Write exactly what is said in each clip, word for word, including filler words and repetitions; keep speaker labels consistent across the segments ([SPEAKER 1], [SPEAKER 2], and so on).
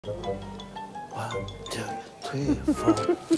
[SPEAKER 1] One, two, three, four.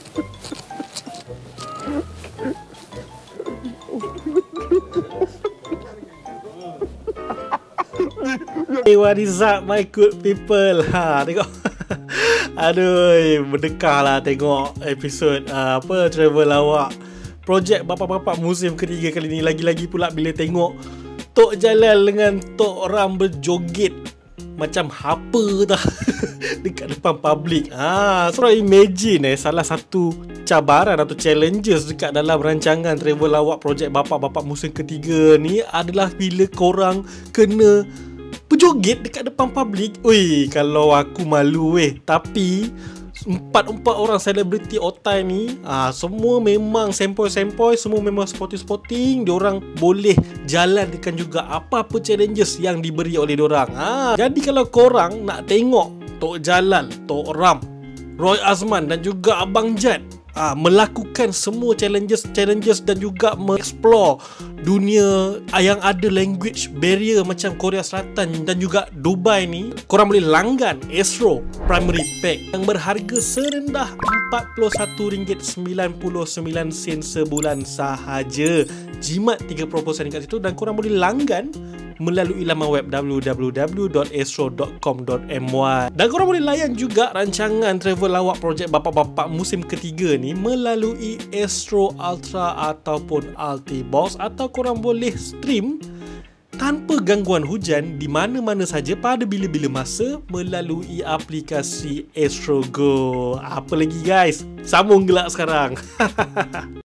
[SPEAKER 1] Hey, what is up my good people? Ha, tengok. Aduh, berdekah lah tengok episod uh, apa travel lawak projek Bapak-Bapak musim ketiga kali ni. Lagi-lagi pula bila tengok Tok Jalal dengan Tok Ram berjoget macam apa dah dekat depan public. Ha, so imagine eh salah satu cabaran atau challenges dekat dalam rancangan travel lawak projek Bapak-Bapak musim ketiga ni adalah bila korang kena berjoget dekat depan public. Ui, kalau aku malu weh. Tapi Empat-empat orang selebriti otai ni ah, semua memang sempoi-sempoi, semua memang sporting-sporting. Diorang boleh jalankan juga apa-apa challenges yang diberi oleh diorang. ah, Jadi kalau korang nak tengok Tok Jalal, Tok Ram, Roy Azman dan juga Abang Jad ah, melakukan semua challenges-challenges dan juga mengeksplore dunia yang ada language barrier macam Korea Selatan dan juga Dubai ni, korang boleh langgan Astro Primary Pack yang berharga serendah empat puluh satu ringgit sembilan puluh sembilan sen sebulan sahaja. Jimat tiga puluh peratus kat situ dan korang boleh langgan melalui laman web w w w dot astro dot com dot m y. Dan korang boleh layan juga rancangan travel lawak projek Bapak-Bapak musim ketiga ni melalui Astro Ultra ataupun Altibox, atau korang boleh stream tanpa gangguan hujan di mana-mana saja pada bila-bila masa melalui aplikasi Astro Go. Apa lagi guys? Sambung gelak sekarang.